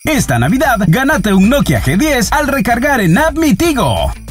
Esta Navidad, gánate un Nokia G10 al recargar en App Mi Tigo.